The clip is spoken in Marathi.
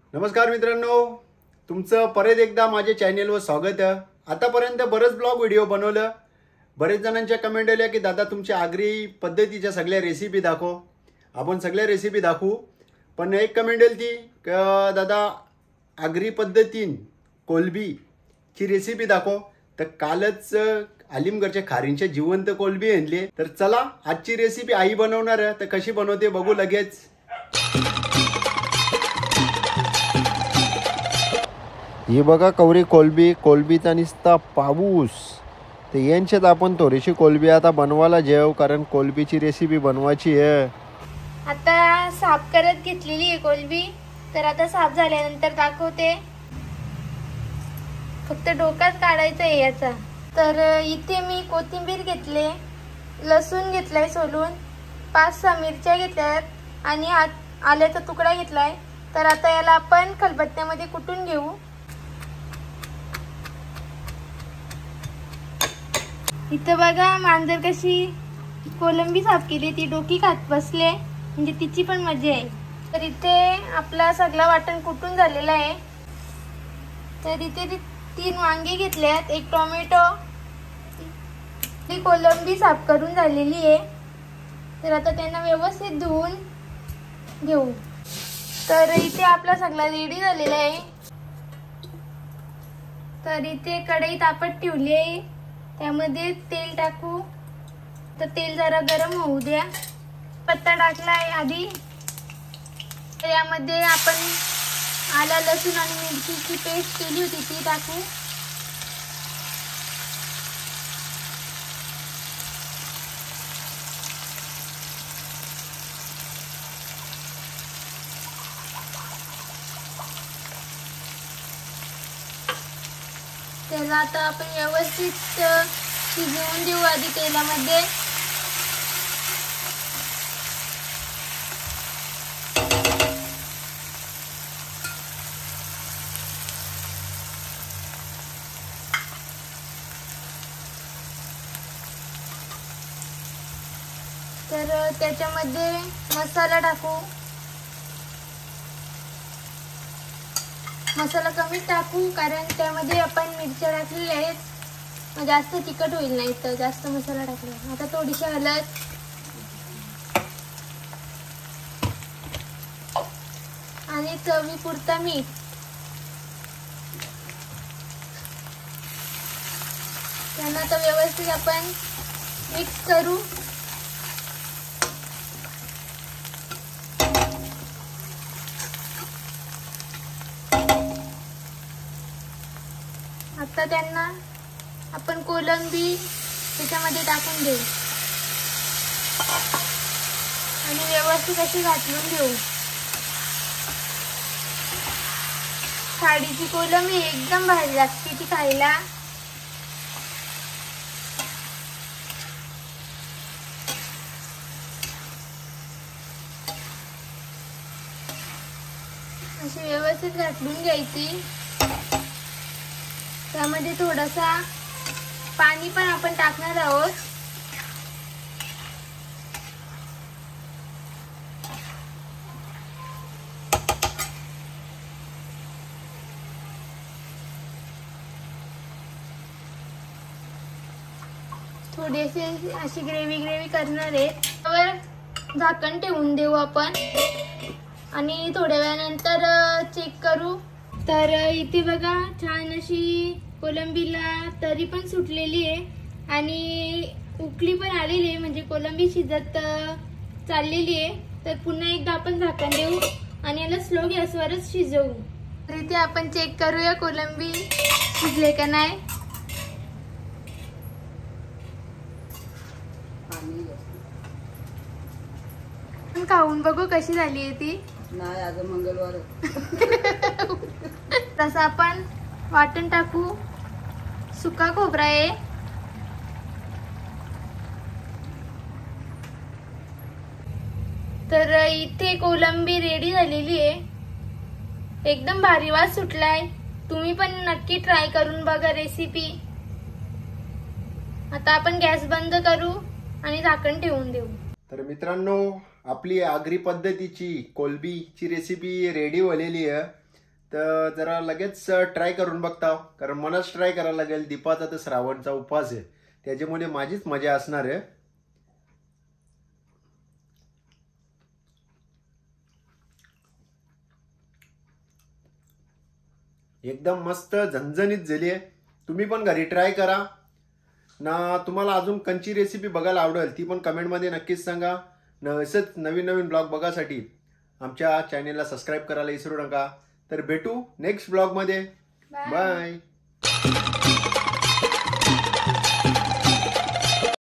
नमस्कार मित्रांनो, तुमचं परत एकदा माझ्या चॅनेलवर स्वागत आहे। आतापर्यंत बरेच ब्लॉग व्हिडिओ बनवलं। बरेच जणांच्या कमेंट आल्या की दादा तुमच्या आगरी पद्धतीच्या सगळ्या रेसिपी दाखव। आपण सगळ्या रेसिपी दाखवू, पण एक कमेंट आली ती की दादा आगरी पद्धतीन कोलबीची रेसिपी दाखव। तर कालच आलिमगडच्या खारींच्या जिवंत कोलबी आणली। तर चला आजची रेसिपी आई बनवणार आहे, तर कशी बनवते बघू लगेच। ही बघा कवरी कोलबीचा निस्ता पाऊस। तर यांच्यात आपण थोडीशी कोलबी आता बनवायला जेव, कारण कोलबीची रेसिपी बनवायची आहे। आता साफ करत घेतलेली आहे कोलबी। तर आता साफ झाल्यानंतर दाखवते, फक्त डोकाच काढायचा आहे याचा। तर इथे मी कोथिंबीर घेतले, लसूण घेतलाय सोलून, 5-6 मिरच्या घेतल्यात आणि आल्याचा तुकडा घेतलाय। तर आता याला आपण खलबत्त्यामध्ये कुटून घेऊ। इथं बघा मांजर कशी कोलंबी साफ केली, ती डोकी खात बसले, म्हणजे तिची पण मजा आहे। तर इथे आपला सगळा वाटण कुटून झालेला आहे। तर इथे 3 वांगी घेतल्यात, 1 टोमॅटो, ही कोलंबी साफ करून झालेली आहे। तर आता त्यांना व्यवस्थित धुवून घेऊ। तर इथे आपला सगळा रेडी झालेला आहे। तर इथे कढई तापत ठेवली आहे, त्यामध्ये तेल टाकू। तर तेल जरा गरम होऊ द्या। पत्ता टाकला आहे आधी। तर यामध्ये आपण आला लसूण आणि मिरचीची पेस्ट केली होती ती टाकू। त्याला आता आपण व्यवस्थित शिजवून देऊ आधी तेलामध्ये। तर त्याच्यामध्ये मसाला टाकू। मसाला कमी टाकू, कारण त्यामध्ये आपण मिरच्या टाकलेल्या आहेत, जास्त तिखट होईल नाही तर जास्त मसाला टाकला। आता थोडीशी हळद आणि चवीपुरता मीठ। त्यांना आता व्यवस्थित आपण मिक्स करू। आता त्यांना आपण कोलंबी त्याच्यामध्ये टाकून देऊ आणि व्यवस्थित अशी घालून घेऊ। खाडीची कोलंबी एकदम भारी लागते ती खायला। अशी व्यवस्थित घालून घ्यायची। त्यामध्ये थोडासा पाणी पण आपण टाकणार आहोत। थोडीशी अशी ग्रेव्ही करणार आहे। त्यावर झाकण ठेवून देऊ आपण आणि थोड्या वेळानंतर चेक करू। तर इथे बघा छान अशी कोलंबीला तरी पण सुटलेली आहे आणि उकळी पण आलेली आहे, म्हणजे कोलंबी शिजत चाललेली आहे। तर पुन्हा एकदा आपण झाकण देऊ आणि याला स्लो गॅसवरच शिजवू। तर इथे आपण चेक करूया कोलंबी शिजले का नाही। खाऊन बघू कशी झाली आहे ती। नाही आज मंगळवार। तसं आपण वाटण टाकू। सुका खोबरा आहे, तर इथे कोलंबी रेडी झालेली आहे। एकदम भारी वास सुटलाय। तुम्ही पण नक्की ट्राय करून बघा रेसिपी। आता आपण गॅस बंद करू आणि झाकण ठेवून देऊ। तर मित्रांनो, आपली आगरी पद्धतीची कोलबीची रेसिपी रेडी झालेली आहे। तर जरा लगेच ट्राय करून बघता, कारण मलाच ट्राय करायला लागेल. दीपाचा तर श्रावणचा उपवास आहे, त्याच्यामुळे माझीच मजा असणार आहे. एकदम मस्त झणझणीत झाली आहे. तुम्ही पण घरी ट्राय करा ना. तुम्हाला अजून कंची रेसिपी बघायला आवडेल ती पण कमेंटमध्ये नक्कीच सांगा. असंच नवीन नवीन ब्लॉग बघासाठी आमच्या चॅनेलला सबस्क्राईब करायला विसरू नका. तर भेटू नेक्स्ट ब्लॉगमध्ये. बाय.